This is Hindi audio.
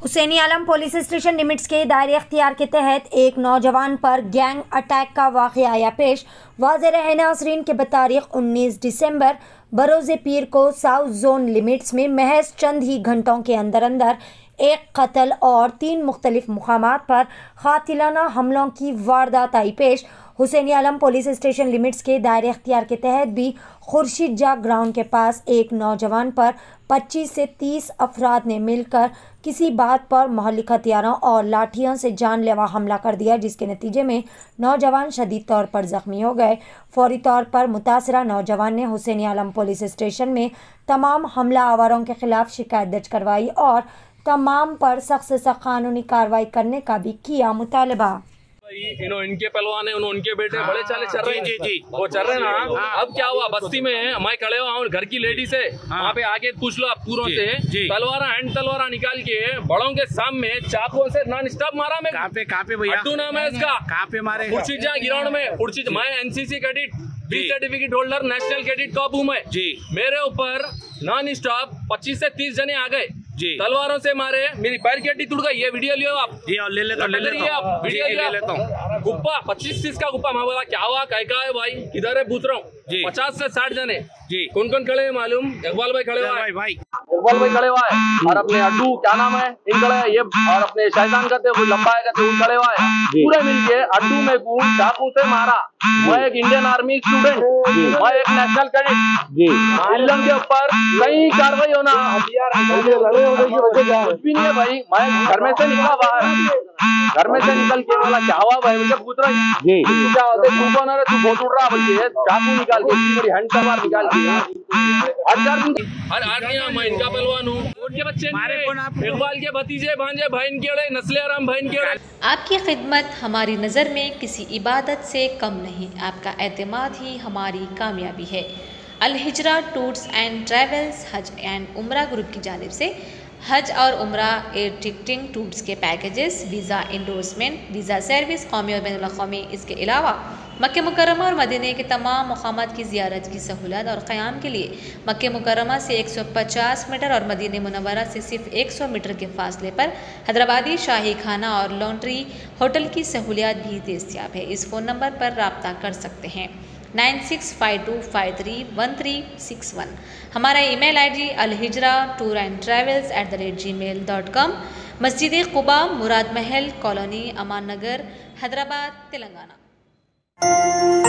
Husaini Alam police station limits के दायरे अख्तियार के तहत एक नौजवान पर गैंग अटैक का वाक़या आया पेश। वाज़ेह है नाज़रीन के बतारीख 19 दिसंबर बरोज़े पीर को साउथ जोन लिमिट्स में महज चंद ही घंटों के अंदर अंदर एक कत्ल और 3 मुख्तलिफ मुकामात पर कातिलाना हमलों की वारदात आई पेश। Hussaini Alam police station limits के दायरे अख्तियार के तहत भी खुर्शीद जाग ग्राउंड के पास एक नौजवान पर 25 से 30 अफराद ने मिलकर किसी बात पर महल्ली हथियारों और लाठियों से जानलेवा हमला कर दिया, जिसके नतीजे में नौजवान शदीद तौर पर जख्मी हो गए। फौरी तौर पर मुतासरा नौजवान ने हुसैनी आलम पुलिस स्टेशन में तमाम हमला आवारों के खिलाफ शिकायत दर्ज करवाई और तमाम पर सख्त से सख्त कानूनी कार्रवाई करने का भी किया मुतालबा। इनके पहलवान है, उनके बेटे बड़े चाले चल रहे हैं। जी वो चल रहे हैं ना। अब क्या हुआ, बस्ती में मैं खड़े हुआ हूँ, घर की लेडीज है वहाँ पे आके पूछ लो आप पूरों से। तलवारा हैंड तलवारा निकाल के बड़ों के सामने चाकुओं से नॉन स्टॉप मारा। मैं कहाँ पे भैया? अड्डू नाम है इसका। कहाँ पे मारे? खुर्शीद ग्राउंड में। खुर्शीद, मैं NCC cadet, B certificate holder, national cadet top हूँ मैं। मेरे ऊपर नॉन स्टॉप 25 से 30 जने आ गए, तलवारों से मारे, मेरी पैर की हड्डी टूट गई। ये वीडियो लियो आप। जी और ले लेता हूँ, वीडियो ले लेता हूँ। गुप्पा 25-30 का गुप्पा। मैं बोला क्या हुआ, का है भाई, किधर है पूछ रहा हूँ। 50 से 60 जने। कौन कौन खड़े हैं मालूम? इकबाल भाई खड़े हुआ है, इकबाल भाई खड़े हुआ है, और अपने अड्डू क्या नाम है इन खड़े है ये, और अपने शैतान कहते हैं, लंबा है कहते हैं, खड़े हुआ है। पूरे मिलके अड्डू में चाकू से मारा। मैं एक इंडियन आर्मी स्टूडेंट, मैं एक नेशनल कैडेट, के ऊपर कई कार्रवाई होना कुछ भी नहीं है भाई। मैं घर में से निकला बाहर, घर में से निकल के बोला क्या हुआ भाई, मुझे पूछ रहा है क्या होते, तू कौन है, तू बहुत उड़ रहा बल्कि चाकू निकाल के, बड़ी हैंड तलवार निकाल के मैं इनका पहलवान हूँ। उनके बच्चे इकबाल के भतीजे भांजे बहन के नस्ले आराम बहन के। आपकी खिदमत हमारी नज़र में किसी इबादत से कम नहीं, आपका एतमाद ही हमारी कामयाबी है। Al Hijra tours and travels हज एंड उम्रा ग्रुप की जानिब से हज और उम्रा एयर टिकटिंग टूर्स के packages, visa endorsement, visa service कौमी और बैनुल अक़वामी, इसके अलावा मक्के मुकर्रमा और मदीने के तमाम मक़ामात की ज़ियारत की सहूलत और क़याम के लिए मक्के मुकर्रमा से 150 मीटर और मदीने मुनव्वरा से सिर्फ 100 मीटर के फासले पर हैदराबादी शाही खाना और लॉन्ड्री होटल की सहूलियत भी दस्तयाब है। इस फ़ोन नंबर पर रब्ता कर सकते हैं 9652531361। हमारा email ID alhijra tour and travels@gmail.com। मस्जिद क़ुबा, मुराद महल कॉलोनी, अमान नगर, हैदराबाद, तेलंगाना।